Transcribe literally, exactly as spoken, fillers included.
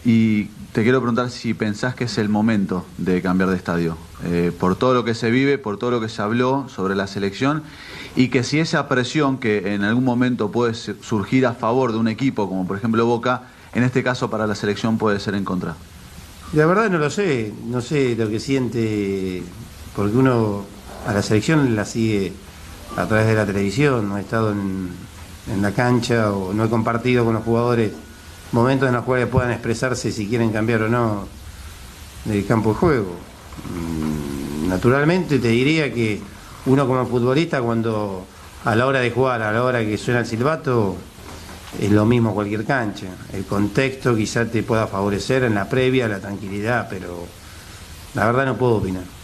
Y te quiero preguntar si pensás que es el momento de cambiar de estadio, eh, por todo lo que se vive, por todo lo que se habló sobre la selección, y que si esa presión que en algún momento puede surgir a favor de un equipo, como por ejemplo Boca, en este caso para la selección puede ser en contra. La verdad no lo sé, no sé lo que siente, porque uno a la selección la sigue a través de la televisión, no he estado en, en la cancha o no he compartido con los jugadores momentos en los cuales puedan expresarse si quieren cambiar o no del campo de juego. Naturalmente te diría que uno como futbolista, cuando a la hora de jugar, a la hora que suena el silbato, es lo mismo cualquier cancha. El contexto quizá te pueda favorecer en la previa, la tranquilidad, pero la verdad no puedo opinar.